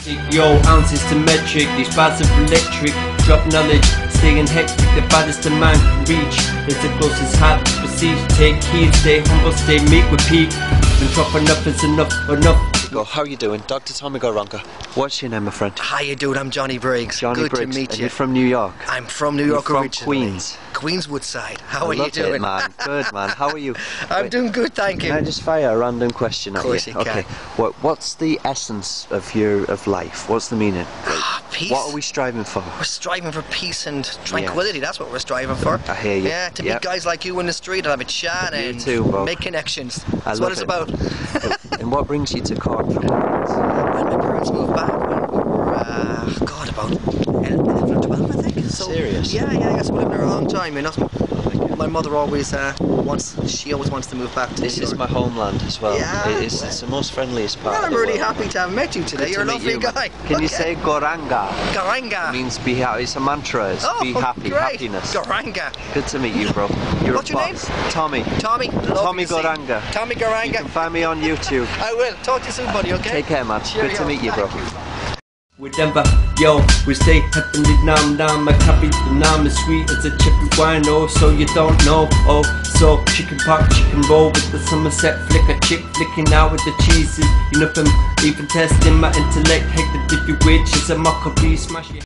Yo, ounces to metric, these bars are electric. Drop knowledge, staying hectic, the baddest a man can reach. It's the closest heart to perceive. Take heed, stay humble, stay meek with peak. And drop enough is enough. Go. How are you doing? Dr. Tommy Goranka. What's your name, my friend? How you doing? I'm Johnny Briggs. Johnny Good Briggs. to meet And you. you're from New York? I'm from New York from originally. Queens. Queenswood side. How I are you love doing? it, man. Good, man. How are you? I'm doing good, thank you. Can I just fire a random question at you? Of course you can. Okay. What's the essence of life? What's the meaning? Peace. What are we striving for? We're striving for peace and tranquility. That's what we're striving for. I hear you. Yeah, to meet guys like you in the street and have a chat and too, bro. make connections. That's I what love it's it. about. And what brings you to Cork from? When my parents moved back when we were, about 11 or 12, I think. So, Serious? Yeah, so we've lived there a long time. My mother always wants to move back to This New is York. my homeland as well. Yeah. It's the most friendliest part Well, of I'm the really world. happy to have met you today. Good You're a to meet lovely you, man. guy. Can you say Goranga? Garanga? It means be happy. It's a mantra. It's be happy, great. happiness. Garanga. Good to meet you, bro. You're What's a your boss. Tommy. Tommy. Tommy Lovely to see you. Goranga. Tommy You Garanga. can find me on YouTube. I will. Talk to you soon, buddy, okay? Take care, man. Cheerio. Good to meet you, bro. Thank you. With Denver, yo, we stay heavenly nam. My copy, the nam is sweet as a chippy wine, oh, so you don't know, oh, so chicken pot, chicken roll with the Somerset flicker, chick flicking out with the cheeses, you know them, even testing my intellect, hate the dippy witch, it's a mockery, smash it.